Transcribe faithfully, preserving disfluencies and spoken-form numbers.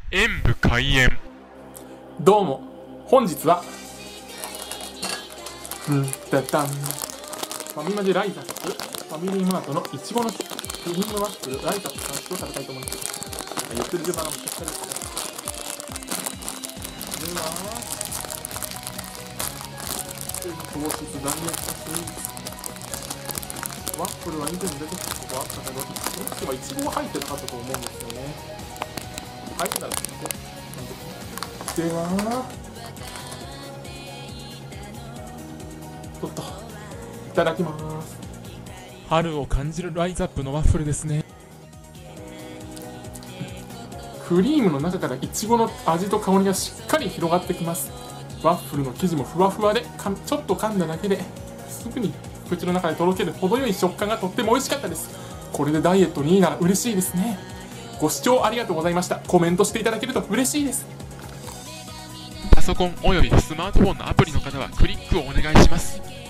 演武開演。 どうも、本日はんたたんファミマでライザップファミリーマートのいちごのクリームワッフルライザップさん種を食べたいと思います。なんか言ってる順番がめちゃくちゃですね。これは糖質ダイエットスイーツワッフルは以前に出てきたことがあったけど、その時はいちごは入ってなかったと思うんですよね。入ってたらですね。ではちょっといただきます。 春を感じるライザップのワッフルですね。 クリームの中からいちごの味と香りがしっかり広がってきます。ワッフルの生地もふわふわで、かちょっと噛んだだけですぐに口の中でとろける程よい食感がとっても美味しかったです。これでダイエットにいいなら嬉しいですね。ご視聴ありがとうございました。コメントしていただけると嬉しいです。 パソコンおよびスマートフォンのアプリの方はクリックをお願いします。